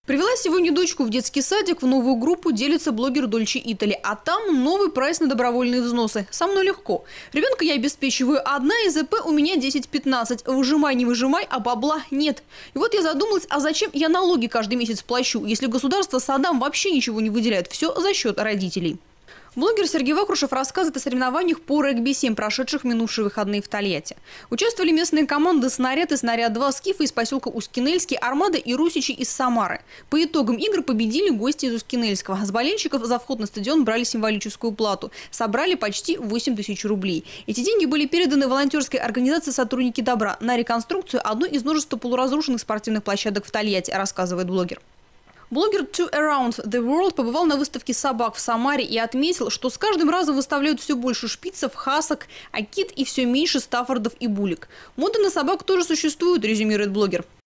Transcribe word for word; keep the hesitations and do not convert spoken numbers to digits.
Привела сегодня дочку в детский садик, в новую группу делится блогер Дольче Итали. А там новый прайс на добровольные взносы. Со мной легко. Ребенка я обеспечиваю одна, и ЗП у меня десять-пятнадцать. Выжимай, не выжимай, а бабла нет. И вот я задумалась, а зачем я налоги каждый месяц плачу, если государство садам вообще ничего не выделяет? Все за счет родителей. Блогер Сергей Вакрушев рассказывает о соревнованиях по регби семь, прошедших в минувшие выходные в Тольятти. Участвовали местные команды «Снаряд» и «Снаряд-два», «Скифы» из поселка Ускинельский, «Армада» и «Русичи» из Самары. По итогам игр победили гости из Ускинельского. С болельщиков за вход на стадион брали символическую плату. Собрали почти восемь тысяч рублей. Эти деньги были переданы волонтерской организации «Сотрудники добра» на реконструкцию одной из множества полуразрушенных спортивных площадок в Тольятти, рассказывает блогер. Блогер To Around the World побывал на выставке собак в Самаре и отметил, что с каждым разом выставляют все больше шпицев, хасок, акит и все меньше стаффордов и булек. Мода на собак тоже существует, резюмирует блогер.